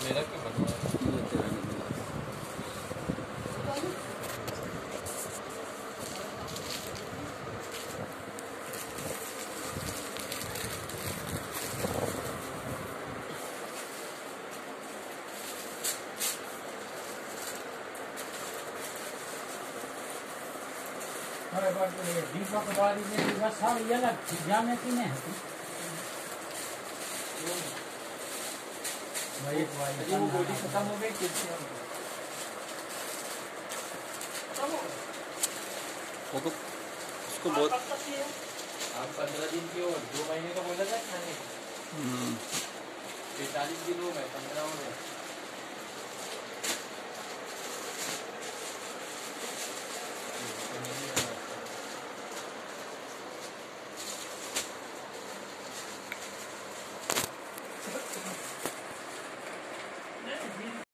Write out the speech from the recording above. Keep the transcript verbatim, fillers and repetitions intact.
मेरा क्यों बन रहा है? ये तेरा नहीं बना। दीपक बारी में बस हम ये लग जाने की नहीं भाई भाई वो गोली खत्म हो गई किसी वो तो उसको बहुत आप पंद्रह दिन की और दो महीने का बोला था खाने पैंतालीस दिन हो गए, पंद्रह हो गए।